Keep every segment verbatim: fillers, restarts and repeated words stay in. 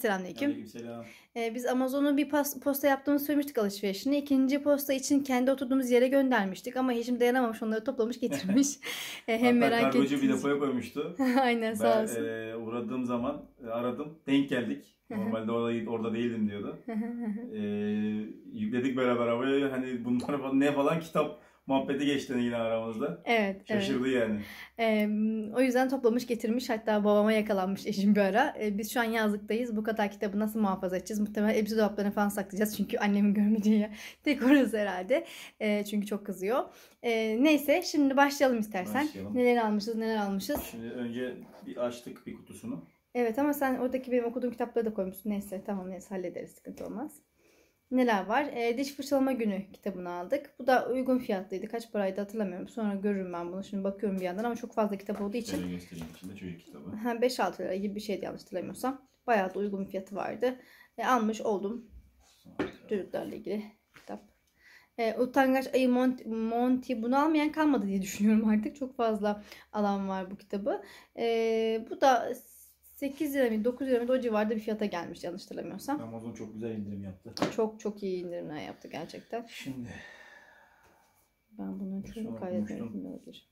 Selamünaleyküm. Aleykümselam. Ee, biz Amazon'un bir posta yaptığımızı söylemiştik alışverişini. İkinci posta için kendi oturduğumuz yere göndermiştik. Ama Yeşim dayanamamış, onları toplamış getirmiş. ee, hem Hatta merak kargocu ettim. bir depoya koymuştu. Aynen, sağ Ben olsun. e, uğradığım zaman e, aradım. Denk geldik. Normalde orada, orada değildim diyordu. e, yükledik beraber arabaya. Hani bunlar falan, ne falan kitap muhabbeti geçti yine aramızda. Evet. Şaşırdı evet. yani. Ee, o yüzden toplamış getirmiş. Hatta babama yakalanmış eşim bir ara. Ee, biz şu an yazlıktayız. Bu kadar kitabı nasıl muhafaza edeceğiz? Muhtemelen elbise dolaplarına falan saklayacağız. Çünkü annemin görmeyeceği tek orası herhalde. Ee, çünkü çok kızıyor. Ee, neyse şimdi başlayalım istersen. Başlayalım. Neler almışız neler almışız. Şimdi önce bir açtık bir kutusunu. Evet, ama sen oradaki benim okuduğum kitapları da koymuşsun. Neyse tamam, neyse hallederiz, sıkıntı olmaz. Neler var? E, diş fırçalama günü kitabını aldık. Bu da uygun fiyatlıydı. Kaç paraydı hatırlamıyorum. Sonra görürüm ben bunu. Şimdi bakıyorum bir yandan ama çok fazla kitap olduğu için. Şöyle göstereyim, içinde çocuk kitabı. beş altı lira gibi bir şeydi yanlış hatırlamıyorsam. Bayağı da uygun bir fiyatı vardı. E, almış oldum. Çocuklarla ilgili kitap. E, Utangaç Ayı Monty, Monty bunu almayan kalmadı diye düşünüyorum artık. Çok fazla alan var bu kitabı. E, bu da sekiz lira mı dokuz lira mı o civarda bir fiyata gelmiş yanlış hatırlamıyorsam. Amazon çok güzel indirim yaptı. Çok çok iyi indirimler yaptı gerçekten. Şimdi ben bunun çoğunu kaydetmedim olabilir.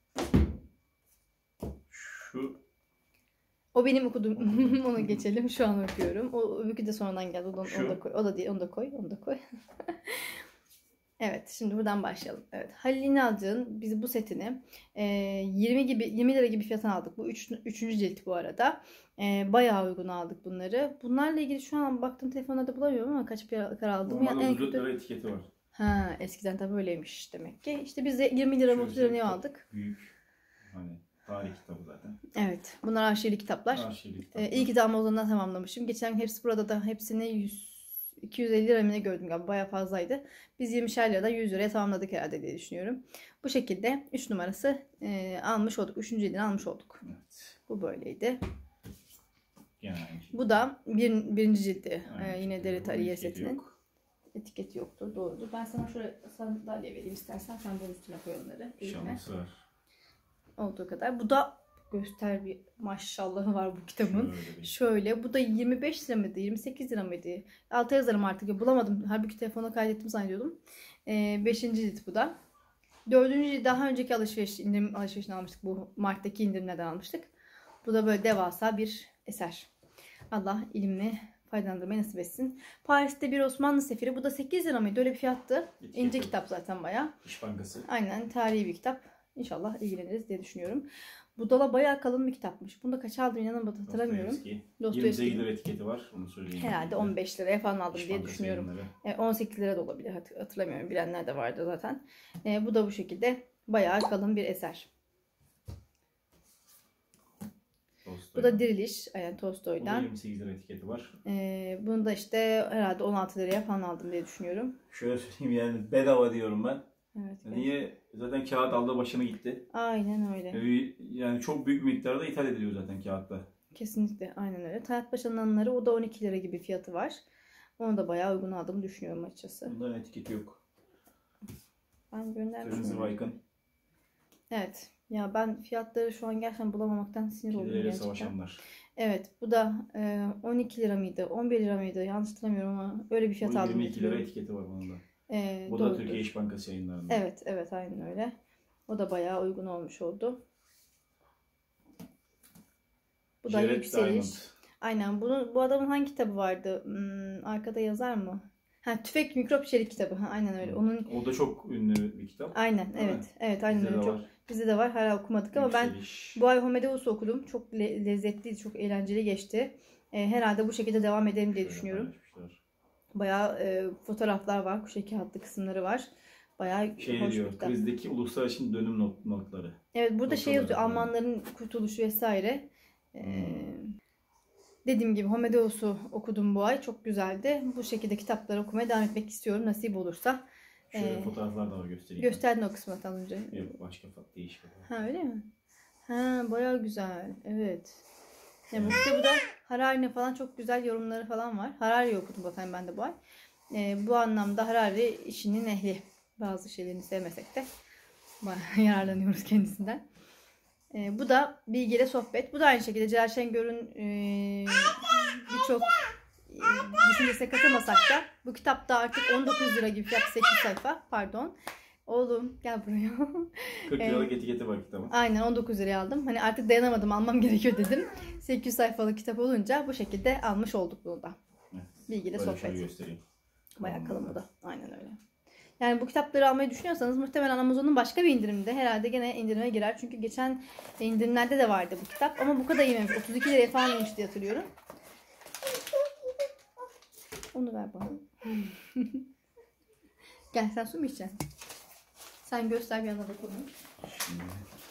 Şu o benim okuduğum. Onu geçelim. Şu an okuyorum. O öbürkü de sonradan geldi. Onu, onu da koy. O da değil. Onu da koy. Onu da koy. Evet, şimdi buradan başlayalım. Evet, Halil İnalcık'ın biz bu setini e, yirmi gibi yirmi lira gibi fiyatına aldık. Bu üç, üçüncü cilt bu arada. E, bayağı uygun aldık bunları. Bunlarla ilgili şu an baktım telefonlarda bulamıyorum ama kaç para aldım. Normalde yani otuz dört lira etiketi var. Ha, eskiden tabii öyleymiş demek ki. İşte biz de yirmi lira otuz lira ne aldık? Büyük. Hani tarih kitabı zaten. Evet, bunlar arşivli kitaplar. Arşivli kitaplar. E, iyi ki de Amazon'dan tamamlamışım. Geçen hepsi burada da hepsini yüz iki yüz elli lira mı ne gördüm galiba, bayağı fazlaydı. Biz yirmişer liradan yüz liraya tamamladık herhalde diye düşünüyorum. Bu şekilde üç numarası e, almış olduk. üçüncü yılını almış olduk. Evet. Bu böyleydi. Yani bu da bir, birinci cildi. Yani E, yine işte, Deri Tariye setinin. Yok. Etiketi yoktur, doğrudur. Ben sana şuraya sandalye vereyim istersen, sen bunun üstüne koy onları. Şansı var. Olduğu kadar. Bu da göster bir maşallahı var bu kitabın. Şöyle, Şöyle, bu da yirmi beş lira mıydı? yirmi sekiz lira mıydı? Alta yazarım artık ya, bulamadım. Halbuki telefona kaydettim zannediyordum. Ee, beşinci cilt bu da. Dördüncü cilt daha önceki alışveriş, indirim alışverişini almıştık. Bu Mart'taki indirimlerden almıştık. Bu da böyle devasa bir eser. Allah ilimle faydalandırmayı nasip etsin. Paris'te bir Osmanlı sefiri. Bu da sekiz lira mıydı? Öyle bir fiyattı. Etiketi. İnce kitap zaten bayağı. İş Bankası. Aynen, tarihi bir kitap. İnşallah ilgileniriz diye düşünüyorum. Bu dala bayağı kalın bir kitapmış. Bunu da kaç aldım inanamadım, hatırlamıyorum. yirmi sekiz lira etiketi var. Onu söyleyeyim. Herhalde on beş liraya falan aldım İş diye Bankası düşünüyorum. yayınları. on sekiz lira da olabilir, hatırlamıyorum. Bilenler de vardı zaten. E, bu da bu şekilde bayağı kalın bir eser. Tolstoy. Bu da Diriliş, yani Bu Tolstoy'dan. da yirmi sekiz lira etiketi var. E, bunu da işte herhalde on altı liraya falan aldım diye düşünüyorum. Şöyle söyleyeyim, yani bedava diyorum ben. Evet. Niye? Zaten kağıt aldı başını gitti. Aynen öyle. Yani çok büyük miktarda ithal ediliyor zaten kağıtta. Kesinlikle aynen öyle. Tayyip Paşa'nın anıları, o da on iki lira gibi fiyatı var. Onu da bayağı uygun aldım düşünüyorum açıkçası. Bunların etiketi yok. Ben göndermişim. Kırmızı Baykın. Evet. Ya ben fiyatları şu an gerçekten bulamamaktan sinir oldum Kedilerle gerçekten. Savaşanlar. Evet. Bu da e, on iki lira mıydı? on bir lira mıydı? Yanlış hatırlamıyorum ama öyle bir fiyat aldım. yirmi iki lira etiketi var bunun da. E, Bu da Türkiye İş Bankası yayınlarında. Evet. Evet. Aynen öyle. O da bayağı uygun olmuş oldu. Bu da Jared Yükseliş. Diamond. Aynen. Bunun, bu adamın hangi kitabı vardı? Hmm, arkada yazar mı? Ha, Tüfek Mikrop Çelik kitabı. Ha, aynen öyle. Onun O da çok ünlü bir kitap. Aynen, Değil evet. mi? Evet, aynen Bizde öyle. de Çok var. bizde de var. Hala okumadık ama ben Yükseliş. bu ay Homedeus'u okudum. Çok le- lezzetliydi, çok eğlenceli geçti. E, herhalde bu şekilde devam edelim diye Şöyle düşünüyorum. paylaşmışlar. Bayağı e, fotoğraflar var, kuşe kağıtlı kısımları var. Bayağı Şey hoş bir diyor, kitap. krizdeki uluslar için dönüm not, notları. Evet, burada şey Notları, yazıyor, evet. Almanların kurtuluşu vesaire. E, Hmm. Dediğim gibi Homedeus'u okudum bu ay. Çok güzeldi. Bu şekilde kitapları okumaya devam etmek istiyorum nasip olursa. Şöyle Ee, fotoğraflar da var, göstereyim. Gösterdin o kısmı az önce. Yok, başka farklı değişik. Ha, öyle mi? Ha, bayağı güzel. Evet. Yani bu kitabı da Harari'nin falan çok güzel yorumları falan var. Harari'yi okudum zaten ben de bu ay. Ee, bu anlamda Harari işinin ehli. Bazı şeylerini sevmesek de bayağı yararlanıyoruz kendisinden. Ee, bu da Bilge ile Sohbet. Bu da aynı şekilde Celal Şengör'ün e, birçok e, düşüncesine katılmasak da bu kitapta artık on dokuz lira gibi fiyat, sekiz sayfa pardon. Oğlum gel buraya. kırk liralık etiketi var kitabın. Aynen on dokuz liraya aldım. Hani artık dayanamadım, almam gerekiyor dedim. sekiz yüz sayfalık kitap olunca bu şekilde almış olduk bunu da. Evet. Bilgi de Böyle sohbet. şöyle göstereyim. Bayağı kalın bu da. Aynen öyle. Yani bu kitapları almayı düşünüyorsanız muhtemelen Amazon'un başka bir indirimde herhalde gene indirime girer. Çünkü geçen indirimlerde de vardı bu kitap. Ama bu kadar yememiş. otuz iki liraya falan yemiş diye hatırlıyorum. Onu ver bana. Gel sen su mu içeceksin? Sen göster bir yana bakalım. Şimdi...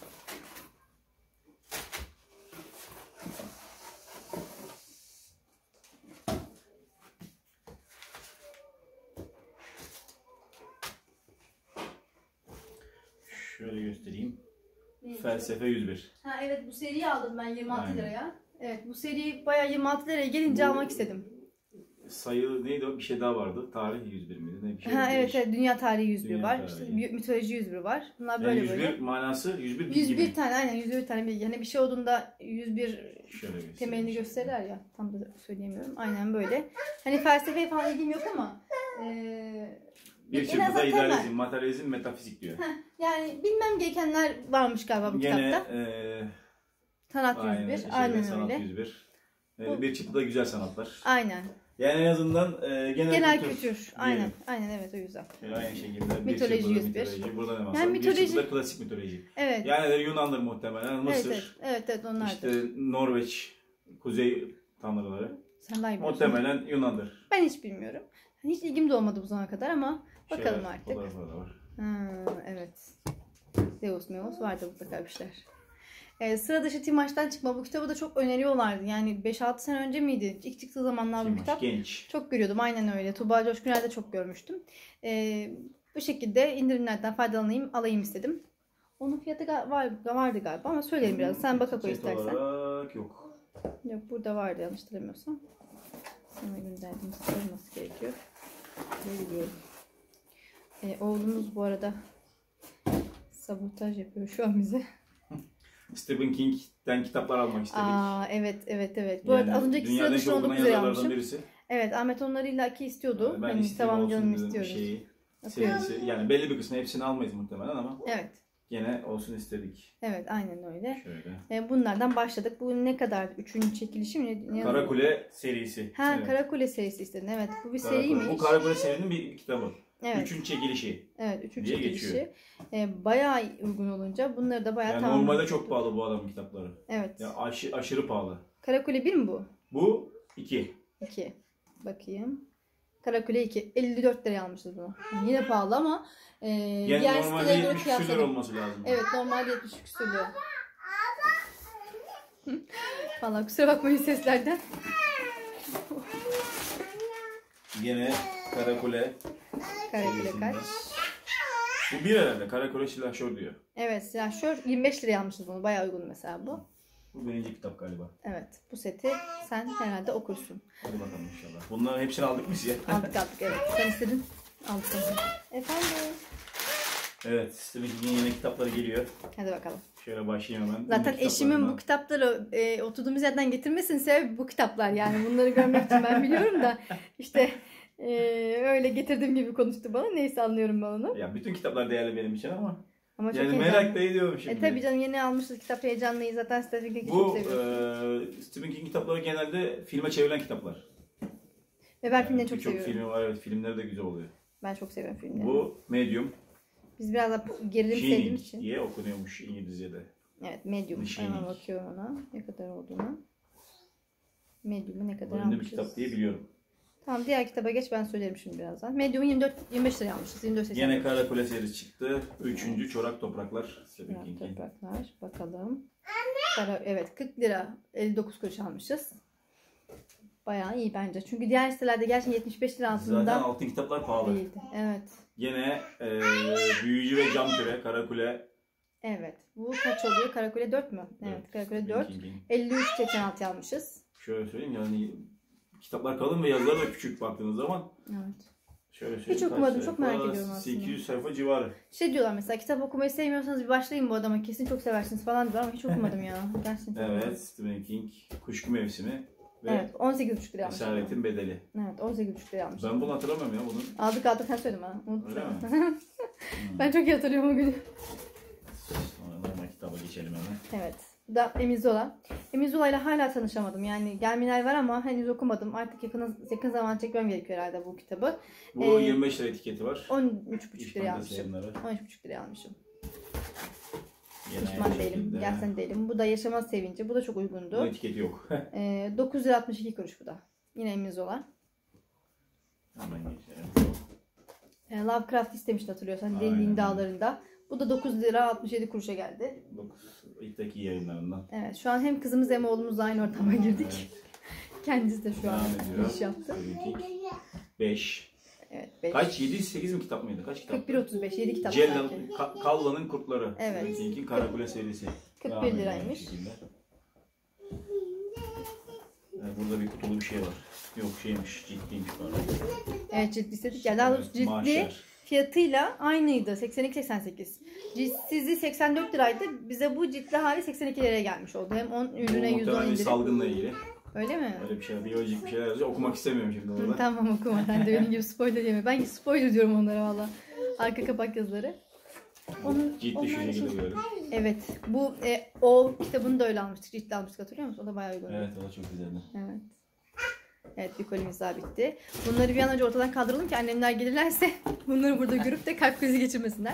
Şöyle göstereyim. Neydi? Felsefe yüz bir. Ha evet, bu seriyi aldım ben yirmi altı Aynen. liraya. Evet, bu seri bayağı yirmi altı liraya gelince Bu- almak istedim. Sayı neydi o? Bir şey daha vardı. Tarih yüz bir miydi? Ne bir şey. Ha evet, değişik. evet, dünya tarihi yüz bir Dünya var. tarihi. İşte bi- mitoloji yüz bir var. Bunlar Yani böyle yüz bir böyle. manası yüz bir bilgi yüz bir mi? tane, aynen yüz bir tane bilgi. Hani bir şey olduğunda yüz bir Şöyle göstereyim. temelini gösterirler ya. Tam da söyleyemiyorum. Aynen böyle. Hani felsefeye falan ilgim yok ama eee Bir en çırpıda azından idealizm, temel. materyalizm, metafizik diyor. Yani bilmem gerekenler varmış galiba bu Gene kitapta. eee Sanat aynen, yüz bir. şeyde, Aynen sanat öyle. yüz bir. Eee, Bu- bir çırpıda güzel sanatlar. Aynen. Yani en azından eee, genel, Genel kültür. kültür. diyelim. Aynen. Aynen evet, o yüzden. Şöyle aynı şekilde Mitoloji bir çırpıda yüz bir. mitoloji. Burada ne var? Yani Bir mitoloji- çırpıda klasik mitoloji. Evet. Yani de Yunan'dır muhtemelen. Evet, Mısır, evet. Evet, evet onlardır. işte Norveç, kuzey tanrıları. Sen daha iyi biliyorsun. Muhtemelen Yunan'dır. Ben hiç bilmiyorum. Hiç ilgim de olmadı bu zamana kadar ama bakalım Şöyle artık. fotoğrafları da var. Ha, evet. Deus Meus vardı mutlaka bir şeyler. Ee, sıra dışı Timaş'tan çıkma. Bu kitabı da çok öneriyorlardı. Yani beş altı sene önce miydi? İlk çıktığı zamanlar bu Timaş, kitap. genç. Çok görüyordum, aynen öyle. Tuğba Coşkuner'de çok görmüştüm. Ee, bu şekilde indirimlerden faydalanayım, alayım istedim. Onun fiyatı ga- var, vardı galiba ama söylerim biraz. Sen baka koy Set istersen. olarak yok. Yok, burada vardı yanlış hatırlamıyorsam. Sana gönderdiğimiz olması gerekiyor. Ne biliyorum. Ee, oğlumuz bu arada sabotaj yapıyor şu an bize. Stephen King'den kitaplar almak istedik. Aa evet evet evet. Bu Yani arada az önceki sıra dünyada dışında çok okunan on dokuz liraya yazarlardan almışım. birisi. Evet, Ahmet onları illaki istiyordu. Ben hani isteyeyim tamam olsun canım dedim istiyoruz. şeyi, Atıyorum. serisi. Yani belli bir kısmı, hepsini almayız muhtemelen ama Evet. gene olsun istedik. Evet aynen öyle. Şöyle. Ee, bunlardan başladık. Bu ne kadar? Üçüncü çekilişi mi? Ne, ne yazıyor? Karakule serisi. Ha Evet. Karakule serisi istedin. Evet, bu bir Karakule. seriymiş. Bu Karakule serinin bir kitabı. Evet. Üçün çekilişi. Evet, üçüncü diye çekilişi. geçiyor. Ee, bayağı uygun olunca bunları da bayağı Yani tamam. normalde çok pahalı bu adamın kitapları. Evet. Ya aşı, aşırı pahalı. Karakule bir mi bu? Bu iki. iki. Bakayım. Karakule iki. elli dört liraya almışız bunu. Yine pahalı ama e, Yani diğer normalde sitelere göre yetmiş küsur kıyasladım. olması lazım. Evet, normalde yetmiş küsur lira. Vallahi kusura bakmayın seslerden. Yine Karakule. Karakule serisinden. kaç? Bu bir herhalde. Karakule silahşör diyor. Evet, silahşör yirmi beş liraya almışız bunu. Bayağı uygun mesela bu. Bu birinci kitap galiba. Evet, bu seti sen herhalde okursun. Hadi bakalım inşallah. Bunların hepsini aldık biz ya. Aldık aldık, evet. Sen istedin. Aldık. Efendim. Evet, Stephen King'in yeni kitapları geliyor. Hadi bakalım. Şöyle başlayayım hemen. Zaten Ünlü eşimin kitaplarından. bu kitapları e, oturduğumuz yerden getirmesinin sebebi bu kitaplar yani. Bunları görmek için ben biliyorum da işte e, öyle getirdiğim gibi konuştu bana. Neyse, anlıyorum ben onu. Ya bütün kitaplar değerli benim için ama Ama çok yani heyecanlı. merak da ediyorum şimdi. E tabii canım, yeni almışız kitap, heyecanlıyız. Zaten Stephen King'i çok Bu seviyorum. e, Stephen King kitapları genelde filme çevrilen kitaplar. Ve ben filmleri çok Birçok seviyorum. filmi var, evet, filmleri de güzel oluyor. Ben çok seviyorum filmleri. Bu Medium. Biz biraz da gerilim sevdiğimiz Shining için. diye okunuyormuş İngilizce'de. Evet, Medium. Shining. Hemen bakıyorum ona. Ne kadar olduğunu. Medium'u ne kadar Ünlü bir almışız. kitap diye biliyorum. Tamam, diğer kitaba geç, ben söylerim şimdi birazdan. Medium'u yirmi dört yirmi beş liraya almışız. yirmi dört seksen. Yine Karakule serisi çıktı. Üçüncü Çorak Topraklar. Stephen Çorak King'in. topraklar. Bakalım. Para, evet, kırk lira elli dokuz kuruş almışız. Bayağı iyi bence. Çünkü diğer sitelerde gerçekten yetmiş beş lira Zaten altında altın kitaplar pahalı. değildi. Evet. Yine e, Büyücü ve Cam Küre, Karakule. Evet. Bu kaç oluyor? Karakule dört mü? Evet, Karakule Stephen dört. King'in. elli üç seksen altı almışız. Şöyle söyleyeyim yani kitaplar kalın ve yazıları da küçük baktığınız zaman. Evet. Şöyle söyleyeyim. Hiç okumadım, kaç çok sayfa? merak ediyorum aslında. sekiz yüz sayfa civarı. Şey diyorlar mesela, kitap okumayı sevmiyorsanız bir başlayın bu adama, kesin çok seversiniz falan diyorlar ama hiç okumadım ya. Gerçekten çok okumadım. Evet, Stephen King Kuşku Mevsimi. ve Evet, on sekiz buçuk liraya almışım. Esaretin bedeli. Evet, on sekiz buçuk liraya almışım. Ben bunu hatırlamıyorum ya bunun. Aldık aldık sen söyleme ha. Unuttum. Öyle mi? Ben çok iyi hatırlıyorum o günü. Sonra normal kitaba geçelim hemen. Evet. Bu da Emizola. Emizola ile hala tanışamadım. Yani Germinal var ama henüz okumadım. Artık yakın, yakın zaman çekmem gerekiyor herhalde bu kitabı. Bu Ee, yirmi beş lira etiketi var. on üç buçuk İş liraya Bankası almışım. yayınları. on üç buçuk liraya almışım. Yine Pişman aynı değilim. şekilde. Gerçekten değilim. Bu da Yaşamaz Sevinci. Bu da çok uygundu. Bunun etiketi yok. Ee, dokuz lira altmış iki kuruş bu da. Yine Emizola. Hemen geçelim. Ee, Lovecraft istemişti hatırlıyorsan. Aynen. Dendiğin dağlarında. Bu da dokuz lira altmış yedi kuruşa geldi. dokuz ilkteki yayınlarından. Evet, şu an hem kızımız hem oğlumuzla aynı ortama girdik. Evet. Kendisi de şu an Devam ediyor. iş yaptı. beş. Evet, beş. Kaç? yedi sekiz mi kitap mıydı? Kaç kitap? kırk bir otuz beş, yedi kitap Cellan, sanki. Ka- Kalla'nın Kurtları. Evet. Stephen Karakule serisi. kırk Devam bir ediyor liraymış. aynı şekilde. Evet, burada bir kutulu bir şey var. Yok şeymiş, ciddiymiş pardon. Evet, ciddi istedik. Yani daha doğrusu Evet, ciddi mahşer. fiyatıyla aynıydı. seksen iki seksen sekiz. Cidsizi seksen dört liraydı. Bize bu ciddi hali seksen iki liraya gelmiş oldu. Hem on Bu ürüne yüzde on muhtemelen bir indirim. salgınla ilgili. Öyle mi? Öyle bir şey, biyolojik bir şeyler yazıyor. Okumak istemiyorum şimdi Hı, orada. tamam okuma. Sen de benim gibi spoiler yeme. Ben spoiler diyorum onlara valla. Arka kapak yazıları. Onun, Ciddi onlar şu şekilde için- böyle. Evet. Bu e, o kitabını da öyle almıştık. Ciddi almıştık hatırlıyor musun? O da bayağı uygun. Evet, o da çok güzeldi. Evet. Evet, bir kolimiz daha bitti. Bunları bir an önce ortadan kaldıralım ki annemler gelirlerse bunları burada görüp de kalp krizi geçirmesinler.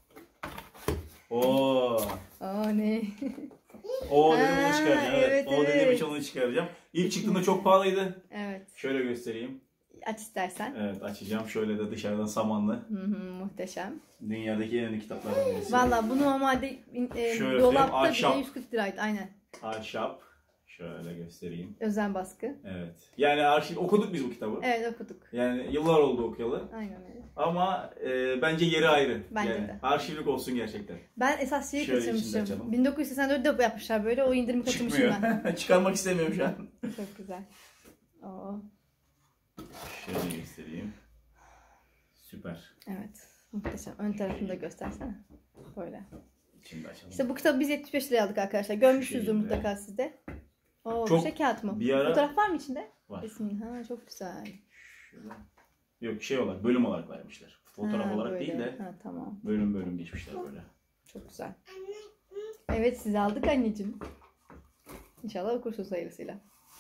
Oo. Aa ne? O dedim Ha, onu çıkaracağım. Evet. evet, O dediğim evet. için onu çıkaracağım. İlk çıktığında çok pahalıydı. Evet. Şöyle göstereyim. Aç istersen. Evet, açacağım. Şöyle de dışarıdan samanlı. Hı hı, muhteşem. Dünyadaki en önemli kitaplardan birisi. Valla bu normalde e, Şöyle dolapta söyleyeyim, ahşap. bile yüz kırk liraydı. Aynen. Ahşap. Şöyle göstereyim. Özen baskı. Evet. Yani arşiv okuduk biz bu kitabı. Evet okuduk. Yani yıllar oldu okuyalı. Aynen öyle. Ama e, bence yeri ayrı. Bence yani, de. Arşivlik olsun gerçekten. Ben esas şeyi Şöyle içinde kaçırmışım. açalım. bin dokuz yüz seksen dörtte yapmışlar böyle. O indirimi kaçırmışım ben. Çıkmıyor. Çıkarmak istemiyorum şu an. Çok güzel. Oo. Şöyle göstereyim. Süper. Evet. Muhteşem. Ön tarafını da göstersene. Böyle. İçini de açalım. İşte bu kitabı biz yetmiş beş liraya aldık arkadaşlar. Görmüşsünüzdür şekilde. mutlaka siz de. Oo, Çok- bu şey kağıt mı? bir ara- Fotoğraf var mı içinde? Var. Resim. Ha, çok güzel. Şöyle. Yok şey olarak, bölüm olarak vermişler. Fotoğraf Ha, olarak böyle. değil de Ha, tamam. bölüm bölüm geçmişler böyle. Çok güzel. Evet siz aldık anneciğim. İnşallah okursunuz hayırlısıyla.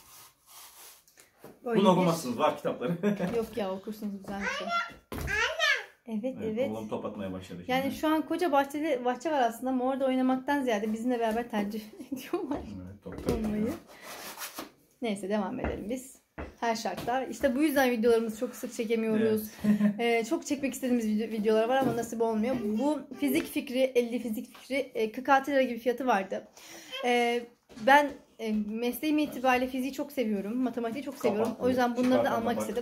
Böyle Bunu bir- okumazsınız, var kitapları. Yok ya okursunuz güzel bir şey. Evet evet, evet. oğlum top atmaya başladı şimdi. Yani şu an koca bahçeli bahçe var aslında ama orada oynamaktan ziyade bizimle beraber tercih ediyorlar Evet, top olmayı. Neyse devam edelim biz. Her şartta. İşte bu yüzden videolarımızı çok sık çekemiyoruz. Ee, çok çekmek istediğimiz video- videolar var ama nasip olmuyor. Bu fizik fikri, elli fizik fikri e, kırk altı lira gibi fiyatı vardı. Ee, ben e, mesleğim itibariyle fiziği çok seviyorum. Matematiği çok seviyorum. Kapak, O yüzden bunları da çıkartan almak kapak. istedim.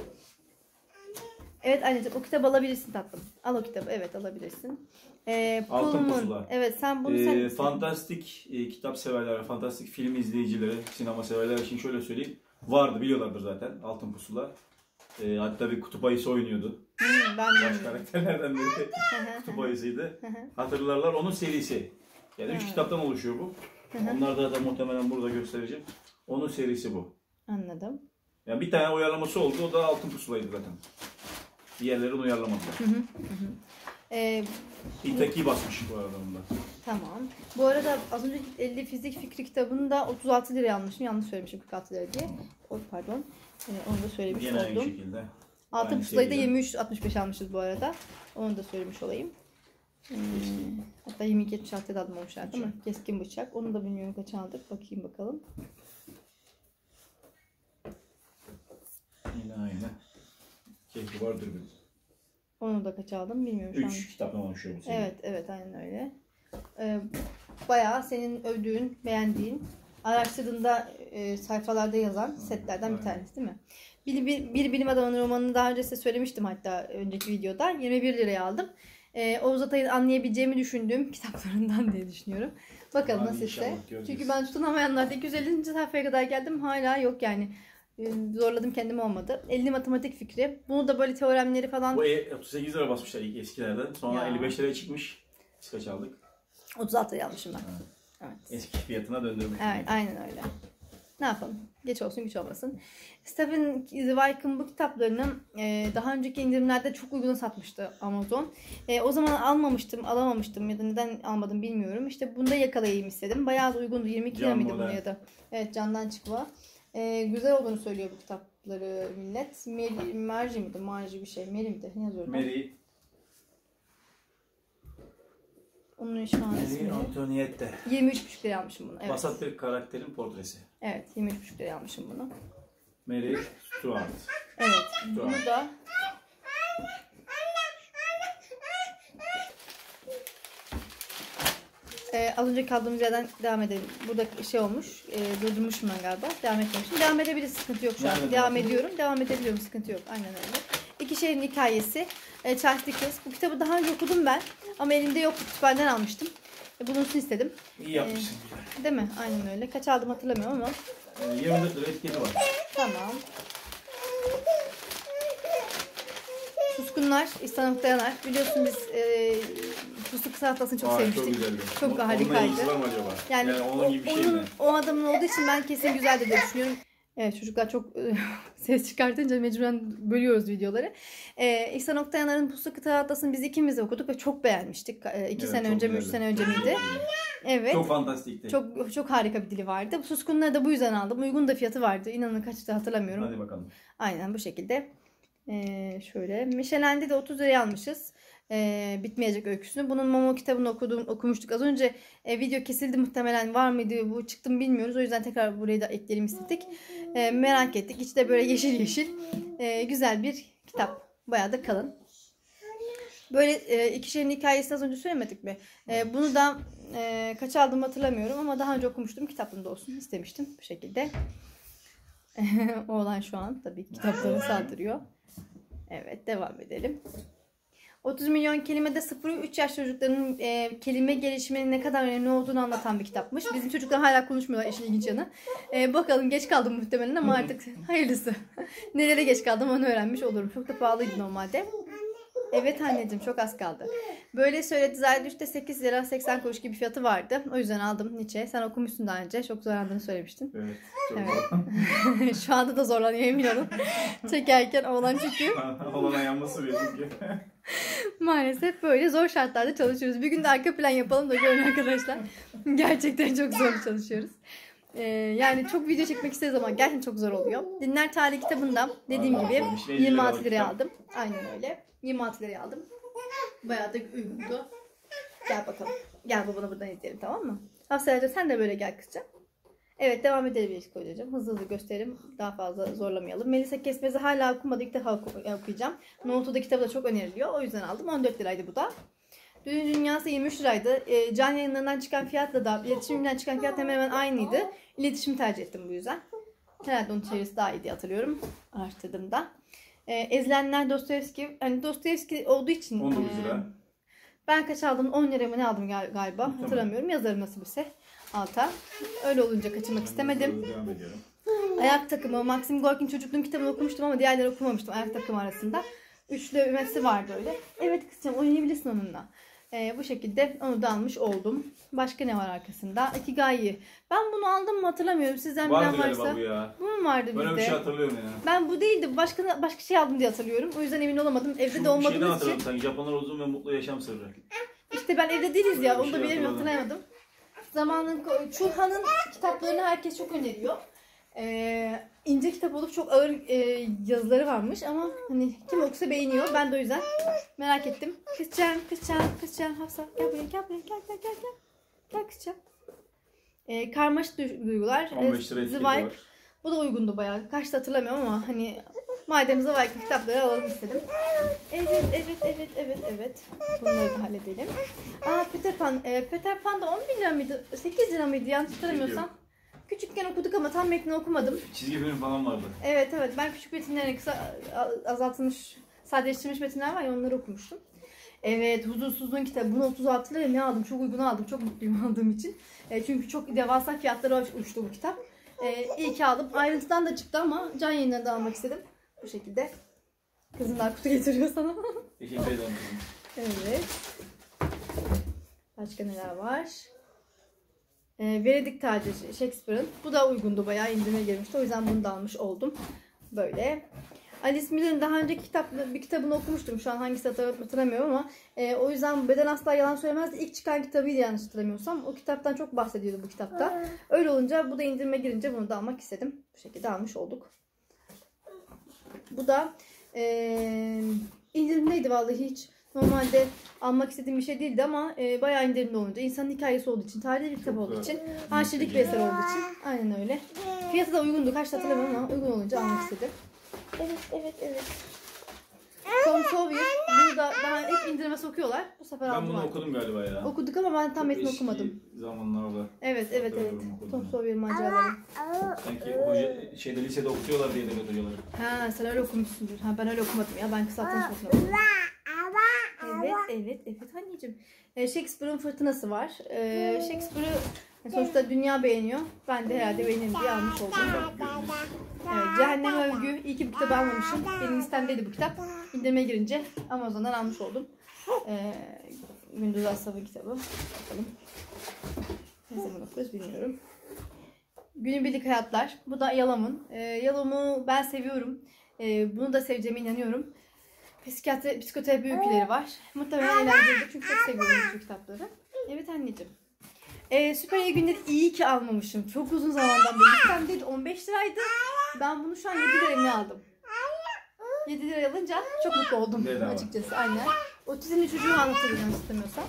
Evet anneciğim o kitabı alabilirsin tatlım. Al o kitabı evet alabilirsin. Ee, Altın Pullman. Pusula. Evet sen bunu sen Ee, istedin. fantastik e, kitap severler, fantastik film izleyicileri, sinema severler için şöyle söyleyeyim. Vardı, biliyorlardır zaten Altın Pusula. Ee, hatta bir kutup ayısı oynuyordu. Hmm, ben Baş bilmiyorum. karakterlerden biri kutup ayısıydı. Hatırlarlar, onun serisi. Yani üç Ha. kitaptan oluşuyor bu. Onlar da, da muhtemelen burada göstereceğim. Onun serisi bu. Anladım. Yani bir tane uyarlaması oldu, o da Altın Pusula'ydı zaten. Diğerlerini uyarlamadılar. Ee, İtaki basmış bu arada onda. Tamam. Bu arada az önce elli fizik fikri kitabını da otuz altı liraya almışım. Yanlış söylemişim kırk altı lira diye. O, pardon. Ee, onu da söylemiş Yine aynı oldum. şekilde. Altın aynı pusulayı da seviyede. yirmi üç altmış beş almışız bu arada. Onu da söylemiş olayım. Ee, hatta yirmi iki yetmiş altıya da aldım olmuşlar değil mi? Keskin bıçak. Onu da bilmiyorum kaç aldık. Bakayım bakalım. Yine aynı. Keyfi vardır bir. Onu da kaç aldım bilmiyorum şu an. Üç kitaptan oluşuyor bu seri. Evet evet aynen öyle. Ee, bayağı senin övdüğün, beğendiğin, araştırdığında e, sayfalarda yazan setlerden bir tanesi değil mi? Bir, bir, bir bilim adamının romanını daha önce size söylemiştim hatta önceki videoda. yirmi bir liraya aldım. Ee, Oğuz Atay'ın anlayabileceğimi düşündüğüm kitaplarından diye düşünüyorum. Bakalım Hadi nasılsa. inşallah göreceğiz. Çünkü ben tutunamayanlarda iki yüz ellinci sayfaya kadar geldim. Hala yok yani. Ee, Zorladım kendimi olmadı. elli matematik fikri. Bunu da böyle teoremleri falan Bu e- otuz sekiz lira basmışlar ilk eskilerden. Sonra Ya. elli beş liraya çıkmış. Biz kaç aldık? otuz altı liraya almışım ben. Evet. Evet. Eski fiyatına döndürmüş. Evet, aynen öyle. Ne yapalım? Geç olsun güç olmasın. Stephen Zweig'ın bu kitaplarını e, daha önceki indirimlerde çok uyguna satmıştı Amazon. E, o zaman almamıştım, alamamıştım ya da neden almadım bilmiyorum. İşte bunda yakalayayım istedim. Bayağı da uygundu. yirmi iki lira mıydı bunu ya da? Evet, candan çıkma. E, güzel olduğunu söylüyor bu kitapları millet. Mary, Margie miydi? Margie bir şey. Mary miydi? Ne yazıyor? Mary. Onun şu an ismi. Antoniette. yirmi üç buçuk liraya almışım bunu. Evet. Vasat bir karakterin portresi. Evet, yirmi üç buçuk liraya almışım bunu. Mary Stuart. Evet, bunu da Ee, az önce kaldığımız yerden devam edelim. Burada şey olmuş, e, durdurmuşum ben galiba. Devam etmemişim. Devam edebiliriz, sıkıntı yok şu an. Devam Devam ediyorum, devam edebiliyorum, sıkıntı yok. Aynen öyle. İki Şehrin Hikayesi, e, Charles Dickens. Bu kitabı daha önce okudum ben ama elimde yoktu, kütüphaneden almıştım. E, bulunsun istedim. İyi yapmışsın. E, değil mi? Aynen öyle. Kaç aldım hatırlamıyorum ama. E, yirmi dört lira etiketi var. Tamam. Suskunlar, İhsan Oktayanar. Biliyorsun biz e, Fıstık Salatasını çok Aa, sevmiştik. Çok güzeldi. Çok Onunla harikaydı. ilgisi var mı acaba? Yani, Yani onun gibi bir şey onun, mi? o adamın olduğu için ben kesin güzeldir diye düşünüyorum. Evet, çocuklar çok ses çıkartınca mecburen bölüyoruz videoları. Ee, İhsan Oktayanar'ın Puslu Kıta Atlası'nı biz ikimiz de okuduk ve çok beğenmiştik. Ee, iki Evet, sene çok önce mi, üç güzeldi. sene önce miydi? Evet. Çok fantastikti. Çok çok harika bir dili vardı. Bu Suskunları da bu yüzden aldım. Uygun da fiyatı vardı. İnanın kaçtı hatırlamıyorum. Hadi bakalım. Aynen bu şekilde. Ee, şöyle. Michelin'de de otuz liraya almışız. Ee, bitmeyecek öyküsünü. Bunun Momo kitabını okudum, okumuştuk. Az önce e, video kesildi muhtemelen. Var mıydı bu çıktı mı bilmiyoruz. O yüzden tekrar burayı da ekleyelim istedik. Ee, merak ettik. İçi de böyle yeşil yeşil. Ee, güzel bir kitap. Bayağı da kalın. Böyle e, iki Şehrin Hikayesini az önce söylemedik mi? E, bunu da e, kaç aldım hatırlamıyorum ama daha önce okumuştum. Kitaplığımda olsun istemiştim. Bu şekilde. Oğlan şu an tabii kitapları saldırıyor. Evet, devam edelim. otuz milyon kelimede sıfır üç yaş çocukların e, kelime gelişiminin ne kadar önemli olduğunu anlatan bir kitapmış. Bizim çocuklar hala konuşmuyorlar, işin ilginç yanı. E, bakalım, geç kaldım muhtemelen ama artık hayırlısı. Nelere geç kaldım onu öğrenmiş olurum. Çok da pahalıydı normalde. Evet anneciğim, çok az kaldı. Böyle söyledi. Zerdüşt'te sekiz lira seksen kuruş gibi fiyatı vardı. O yüzden aldım. Nietzsche. Sen okumuşsun daha önce. Çok zorlandığını söylemiştin. Evet. Çok Evet. Şu anda da zorlanıyor emin olun. Çekerken oğlan çünkü. Oğlan yanması çünkü. Maalesef böyle zor şartlarda çalışıyoruz. Bir gün de arka plan yapalım da görün arkadaşlar. Gerçekten çok zor çalışıyoruz. Ee, yani çok video çekmek isteriz ama gerçekten çok zor oluyor. Dinler Tarihi kitabında dediğim Aa, gibi işte yirmi altı kitap. liraya aldım. Aynen öyle. yirmi altı liraya aldım. Bayağı da uygundu. Gel bakalım. Gel babana buradan izleyelim, tamam mı? Hafsa'ya sen de böyle gel kızcağım. Evet, devam edelim hocam. Hızlı hızlı gösterelim. Daha fazla zorlamayalım. Melisa Kesmez'i hala okumadı. İlk defa oku- okuyacağım. Nohut'u kitabı da çok öneriliyor. O yüzden aldım. on dört liraydı bu da. Düğün Dünyası yirmi üç liraydı. E, can yayınlarından çıkan fiyatla da iletişimden çıkan fiyat hemen hemen aynıydı. İletişimi tercih ettim bu yüzden. Herhalde onun çevirisi daha iyi diye hatırlıyorum. Araştırdığımda. E, Ezilenler Dostoyevski. Hani Dostoyevski olduğu için. on dokuz lira. E, ben kaç aldım? on lira mı ne aldım gal- galiba? Tamam. Hatırlamıyorum. Yazarım nasipse alta. Öyle olunca kaçırmak istemedim. Devam ediyorum. Ayak Takımı. Maxim Gorki'nin çocukluğum kitabını okumuştum ama diğerleri okumamıştım. Ayak Takımı arasında. Üçlemesi vardı öyle. Evet kızım, oynayabilirsin onunla. Ee, bu şekilde onu da almış oldum. Başka ne var arkasında? Ikigai. Ben bunu aldım mı hatırlamıyorum. Sizden Vardı bilen varsa. galiba bu ya. Bu mu vardı Böyle bir bizde? şey hatırlıyorum ya. Ben bu değildi. Başka başka şey aldım diye hatırlıyorum. O yüzden emin olamadım. Evde Şu de bir şeyden olmadığımız için. hatırlıyorum sanki. Japonlar uzun ve mutlu yaşam sırrı. İşte ben evde değiliz ya. Öyle bir Onu da şey bilemiyorum, hatırladım. hatırlayamadım. Zamanın Çulhan'ın kitaplarını herkes çok öneriyor. Ee, ince kitap olup çok ağır e, yazıları varmış ama hani kim okusa beğeniyor. Ben de o yüzden merak ettim. Kızcan, kızcan, kızcan, Hafsa gel buraya, gel buraya, gel gel gel gel. Gel kızcan. Ee, karmaşık duygular. on beş lira Ee, etiketi Zweig. var. Bu da uygundu bayağı. Kaçta hatırlamıyorum ama hani madem Zweig'in kitapları alalım istedim. Evet, evet, evet, evet, evet. Bunları da halledelim. Aa, Peter Pan. Ee, Peter Pan da on bir lira mıydı? sekiz lira mıydı yanlış hatırlamıyorsam? Küçükken okuduk ama tam metni okumadım. Çizgi film falan vardı. Evet evet, ben küçük metinlerini kısa azaltılmış, sadeleştirilmiş metinler var ya, onları okumuştum. Evet, Huzursuzluğun kitabı. Bunu otuz altı liraya ne aldım? Çok uygun aldım. Çok mutluyum aldığım için. E, çünkü çok devasa fiyatlara uçtu bu kitap. E, iyi ki aldım. Ayrıntıdan da çıktı ama can yayınlarını da almak istedim. Bu şekilde. Kızımlar kutu getiriyor sana. Teşekkür ederim kızım. Evet. Başka neler var? E, Venedik tacı Shakespeare'ın. Bu da uygundu, bayağı indirime girmişti. O yüzden bunu da almış oldum. Böyle. Alice Miller'ın daha önceki kitap, bir kitabını okumuştum. Şu an hangisi hatırlamıyorum ama e, o yüzden Beden Asla Yalan Söylemez de ilk çıkan kitabıydı yanlış hatırlamıyorsam. O kitaptan çok bahsediyordu bu kitapta. Öyle olunca bu da indirime girince bunu da almak istedim. Bu şekilde almış olduk. Bu da e, indirimdeydi vallahi, hiç normalde almak istediğim bir şey değildi ama e, bayağı indirimli olunca, insanın hikayesi olduğu için, tarihi bir kitap olduğu için, arşivlik bir eser olduğu için, aynen öyle. Fiyatı da uygundu, kaç hatırlamıyorum ama uygun olunca almak istedim. Evet, evet, evet. Tom Sawyer, bunu da daha hep indirime sokuyorlar. Bu sefer aldım. Ben bunu artık. okudum galiba ya. Okuduk ama ben tam metni Eski okumadım. zamanlarda. Evet, evet, evet. okudum. Tom Sawyer maceraları. Sanki hoca şeyde lisede okutuyorlar diye de hocaları. Ha, sen öyle okumuşsundur. Ha, ben öyle okumadım ya. Ben kısaltılmış metni okudum. Evet, evet, evet anneciğim. Ee, Shakespeare'ın Fırtınası var. Ee, Shakespeare'ı sonuçta dünya beğeniyor. Ben de herhalde beğenirim diye almış oldum. Evet, Cehennem Övgü. İyi ki bu kitabı almamışım. Benim listemdeydi bu kitap. İndirime girince Amazon'dan almış oldum. Ee, Gündüz Asaf'ın kitabı. Bakalım. Ne zaman okuruz bilmiyorum. Günübirlik Hayatlar. Bu da Yalam'ın. Ee, Yalam'ı ben seviyorum. Ee, bunu da seveceğime inanıyorum. Psikiyatri, psikoterapi öyküleri var. Muhtemelen eğlenceli çünkü çok seviyorum bu kitapları. Evet anneciğim. Ee, Süper İyi Günleri iyi ki almamışım. Çok uzun zamandan beri. Listemdeydi, on beş liraydı. Ben bunu şu an yedi liraya mı aldım? yedi liraya alınca çok mutlu oldum Bedava. açıkçası. Aynen. Otizmli çocuğu anlatabilirim istemiyorsan.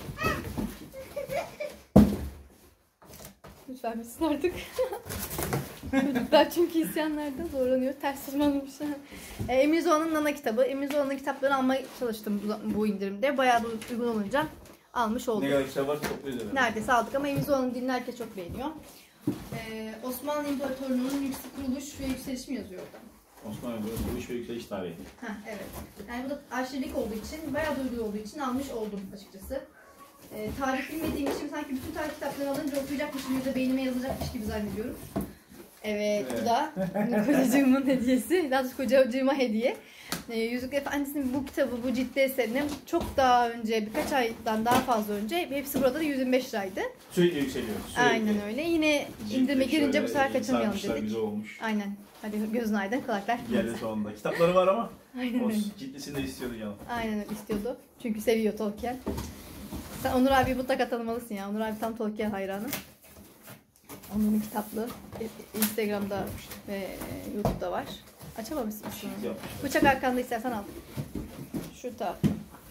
Lütfen bitsin artık. Çocuklar çünkü isyanlarda zorlanıyor. Ters tırmanmış. e, Emil Zola'nın Nana kitabı. Emil Zola'nın kitaplarını almaya çalıştım bu, bu indirimde. Bayağı da uygun olunca almış oldum. Ne kadar kitap var topluyoruz herhalde. Neredeyse aldık ama Emil Zola'nın dilini herkes çok beğeniyor. Ee, Osmanlı İmparatorluğu'nun yüksek kuruluş ve yükseliş mi yazıyor orada? Osmanlı kuruluş ve yükseliş tarihi. Heh, evet. Yani bu da arşivlik olduğu için, bayağı da uygun olduğu için almış oldum açıkçası. Ee, tarih bilmediğim için sanki bütün tarih kitaplarını alınca okuyacakmışım ya da beynime yazılacakmış gibi zannediyorum. Evet, Evet. bu da kocacığımın hediyesi. Daha doğrusu kocacığıma hediye. Ee, Yüzük Efendisi'nin bu kitabı, bu ciddi eserini çok daha önce, birkaç aydan daha fazla önce, hepsi burada da yüz yirmi beş liraydı. Sürekli yükseliyor. Sürekli. Aynen öyle. Yine indirime girince bu sefer kaçırmayalım dedik. Güzel olmuş. Aynen. Hadi gözün aydın, kulaklar. Geldi sonunda. Kitapları var ama Aynen o öyle. cidlisini de istiyordu canım. Aynen öyle istiyordu. Çünkü seviyor Tolkien. Sen Onur abi mutlaka tanımalısın ya. Onur abi tam Tolkien hayranı. Onur'un kitaplığı Instagram'da ve YouTube'da var. Açamamışsın şunu. Yok. Bıçak arkanda, istersen al. Şu tarafta.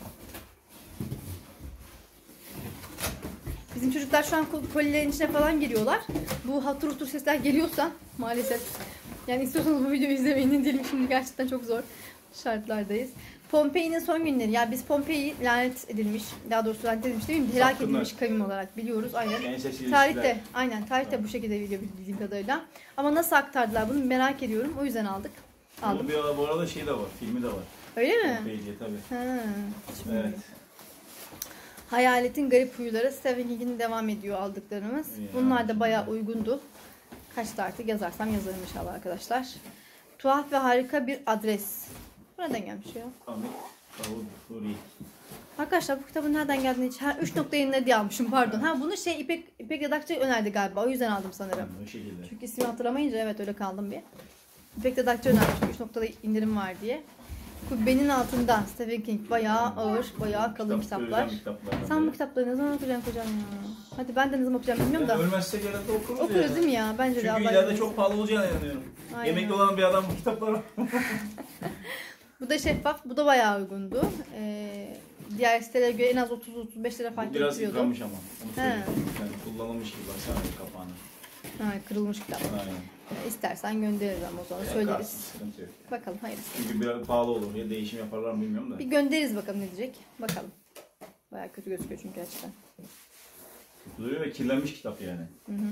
Bizim çocuklar şu an kolilerin içine falan giriyorlar. Bu hatır hutur sesler geliyorsa maalesef. Yani istiyorsanız bu videoyu izlemeyin diyelim, şimdi gerçekten çok zor şartlardayız. Pompei'nin son günleri. Ya biz Pompei lanet edilmiş, daha doğrusu lanet edilmiş değil mi? Helak Sapkınlar. edilmiş kavim olarak biliyoruz. Aynen. Ensest Tarihte, ilişkiler. aynen tarihte bu şekilde video bildiğim kadarıyla. Ama nasıl aktardılar bunu merak ediyorum. O yüzden aldık. Aldım. Bunun bir, bu arada şey de var, filmi de var. Öyle mi? Pompei diye tabii. Ha, şimdi Evet. Hayaletin Garip Huyları, Stephen King'in devam ediyor aldıklarımız. Ya, Bunlar da şimdi. bayağı uygundu. Kaçta artık yazarsam yazarım inşallah arkadaşlar. Tuhaf ve harika bir adres. Bu nereden gelmiş ya? Ahmet Kavuri. Arkadaşlar bu kitabın nereden geldiğini hiç... Ha, üç nokta yayınları diye almışım, pardon. Ha, bunu şey İpek, İpek Redakçı önerdi galiba. O yüzden aldım sanırım. O şekilde. Çünkü ismini hatırlamayınca evet öyle kaldım bir. İpek Redakçı önermişti üç noktada indirim var diye. Kubbenin altında Stephen King, bayağı ağır, bayağı kalın Kitap, kitaplar. özel kitaplardan Sen bu biri. kitapları ne zaman okuyacaksın kocam ya? Hadi ben de ne zaman okuyacağım bilmiyorum Yani da. ölmezsek herhalde okuruz, Okuruz ya. değil mi ya? Bence de Çünkü Allah ileride yardım çok etsin. pahalı olacağına inanıyorum. Aynen. Emekli olan bir adam bu kitaplara. Bu da şeffaf. Bu da bayağı uygundu. Ee, diğer sitelere göre en az otuz otuz beş lira fark Biraz getiriyordu. yıkanmış ama. Onu He. söyleyeyim. Yani kullanılmış gibi baksana kapağını. Ha, kırılmış kitap. Aynen. Ee, İstersen göndeririz ama o zaman Yani söyleriz. kalsın, sıkıntı yok. Bakalım hayırlısı. Çünkü biraz pahalı olur. Ya değişim yaparlar mı bilmiyorum da. Bir göndeririz bakalım ne diyecek. Bakalım. Bayağı kötü gözüküyor çünkü gerçekten. Duruyor ve kirlenmiş kitap yani. Hı hı.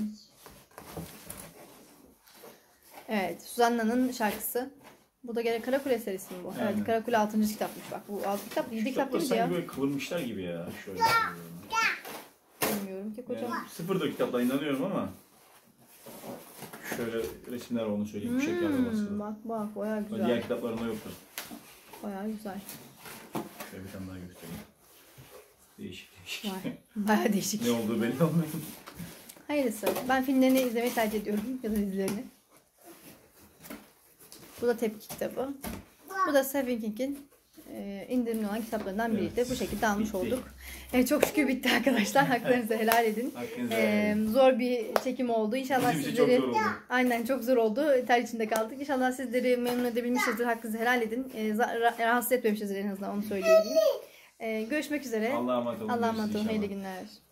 Evet, Suzanna'nın şarkısı. Bu da gene Karakule serisi mi bu? Aynen. Evet, Karakule altıncı kitapmış bak. Bu altı kitap, yedi kitap Kitapları değil sanki ya. böyle kıvırmışlar gibi ya. Şöyle. Bilmiyorum ki kocam. Yani sıfır da kitapla inanıyorum ama şöyle resimler onu söyleyeyim. Bu şekilde Hmm, basılı. bak bak bayağı Diğer güzel. kitaplarında yoktur. Bayağı güzel. Şöyle bir tane daha göstereyim. Değişik değişik. Vay, bayağı değişik. Ne olduğu belli olmuyor. Hayırlısı. Ben filmlerini izlemeyi tercih ediyorum. Ya da dizilerini. Bu da tepki kitabı. Bu da Stephen King'in e, indirimli olan kitaplarından biriydi. Evet. Bu şekilde almış Bitti. olduk. Evet, çok şükür bitti arkadaşlar. Haklarınızı helal edin. Hakkınızı E, helal edin. zor bir çekim oldu. İnşallah Bizim için çok sizleri... zor oldu. Aynen, çok zor oldu. Ter içinde kaldık. İnşallah sizleri memnun edebilmişizdir. Hakkınızı helal edin. E, za- rahatsız etmemişizdir en azından, onu söyleyebileyim. E, görüşmek üzere. Allah'a emanet olun. Allah'a emanet olun. Görüşürüz Hayırlı inşallah. günler.